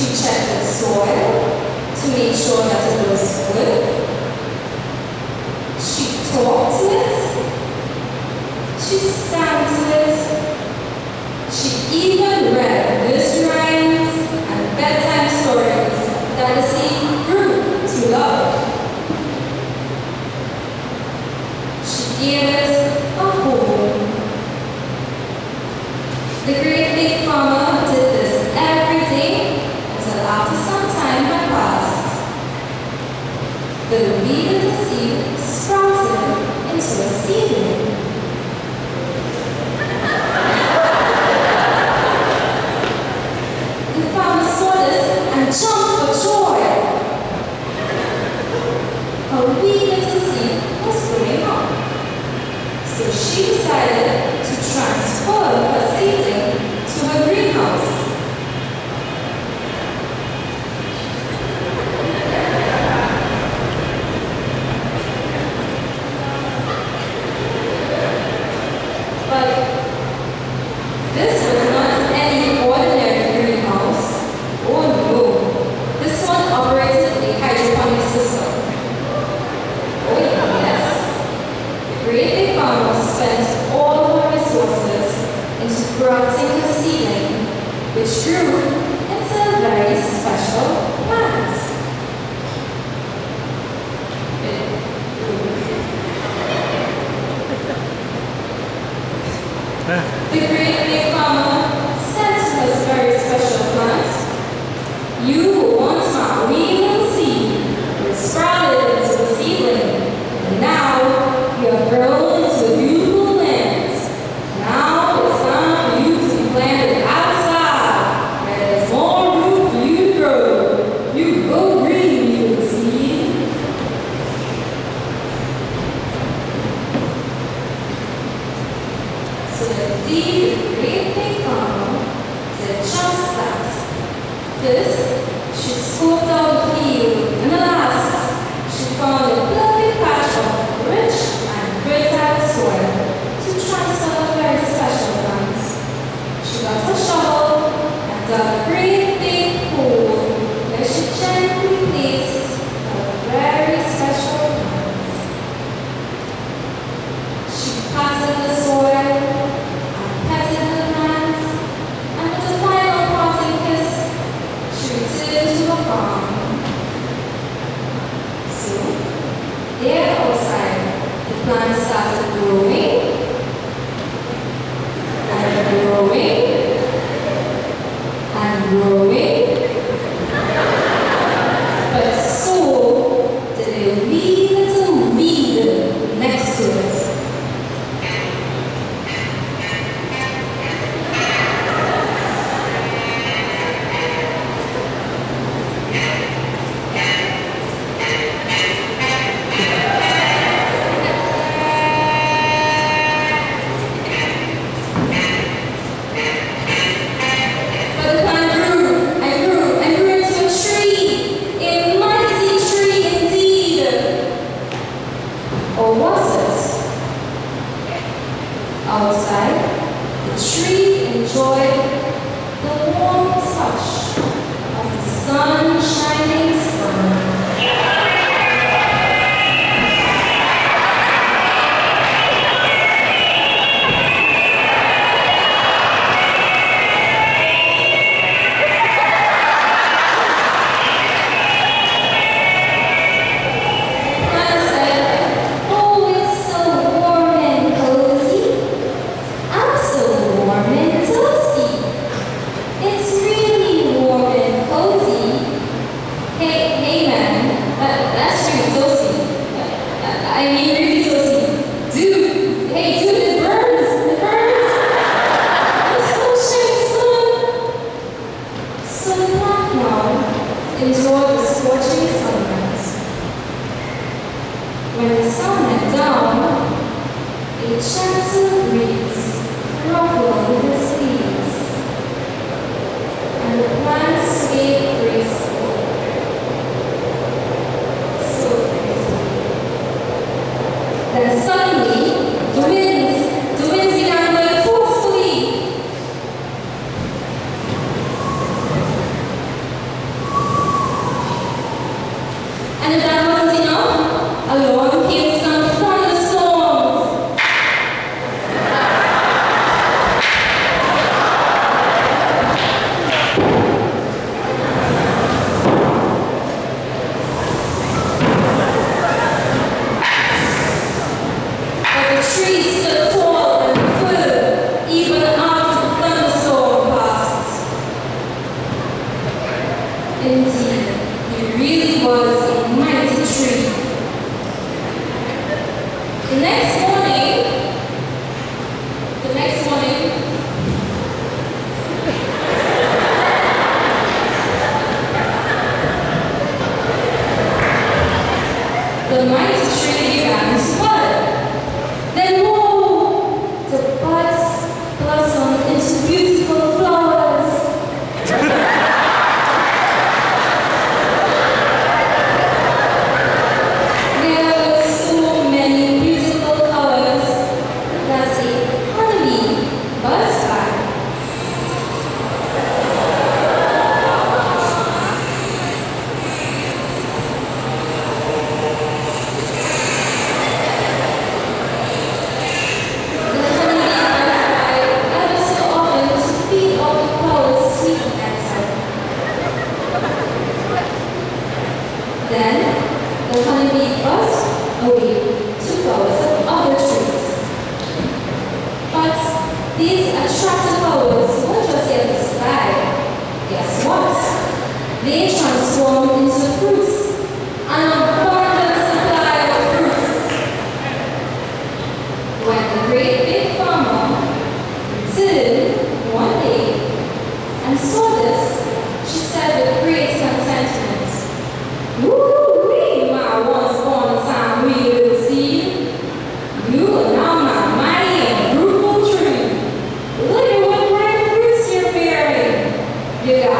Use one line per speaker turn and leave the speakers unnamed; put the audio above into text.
She checked the soil to make sure that it was good. She talked to it. She sang to it. She even read nursery rhymes and bedtime stories that the sea grew to love. She gave it a home. The great big farmer did this every day until after some time had passed. The weed of the seed sprouted into a seedling. The farmer saw this and jumped for joy. Her wee little seed was growing up. So she decided to transfer her seedling to her greenhouse. But this was not any ordinary greenhouse. Oh no, this one operated a hydroponic system. Oh yes, the great big farmer spent all her resources into grafting her seedling, which grew into a very special plant. The great big farmer said to this very special plant, "You once my wee little seed, you sprouted into a seedling, and now you have grown into a beautiful plant. Now it's time for you to be planted outside, where there's more room for you to grow. You go green, you little seed." So the great big farmer did just that. First, she scoped out the field, and alas, she found a perfect patch of rich and fertile soil to transfer a very special plant. She got a shovel and dug a great big hole where she gently placed a very special plant. She patted the soil and petted the plant, and with a final parting kiss, she returned to her farm. So, there outside, the plant started growing and growing and growing. But so did a wee little weed next to it. But the plant grew and grew and grew into a tree, a mighty tree indeed. Or was it? Outside, the tree enjoyed the warm touch of the sun-shining sun. And said, "Oh, it's so warm and cozy. I'm so warm and toasty. It's really warm and cozy. Hey man, that's really toasty. I mean really toasty. Dude, hey dude, it burns, it burns. The sunshine sun." So the plant now enjoyed the scorching sunlight. When the sun went down, a gentle breeze ruffled his leaves, and the plant swayed gracefully. So gracefully. Then suddenly, the winds began blowing forcefully. You